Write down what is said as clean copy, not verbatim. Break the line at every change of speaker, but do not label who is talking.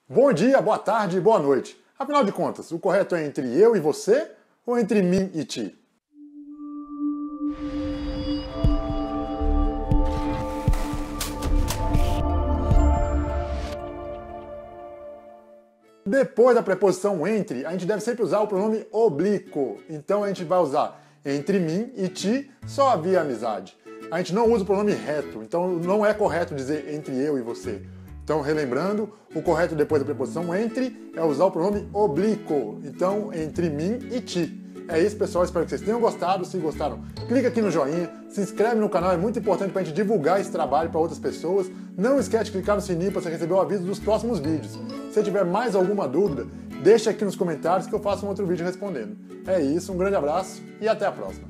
Bom dia, boa tarde, boa noite. Afinal de contas, o correto é entre eu e você ou entre mim e ti? Depois da preposição entre, a gente deve sempre usar o pronome oblíquo. Então a gente vai usar entre mim e ti, só havia amizade. A gente não usa o pronome reto, então não é correto dizer entre eu e você. Então, relembrando, o correto depois da preposição entre é usar o pronome oblíquo. Então, entre mim e ti. É isso, pessoal. Espero que vocês tenham gostado. Se gostaram, clica aqui no joinha, se inscreve no canal, é muito importante para a gente divulgar esse trabalho para outras pessoas. Não esquece de clicar no sininho para você receber o aviso dos próximos vídeos. Se tiver mais alguma dúvida, deixa aqui nos comentários que eu faço um outro vídeo respondendo. É isso, um grande abraço e até a próxima.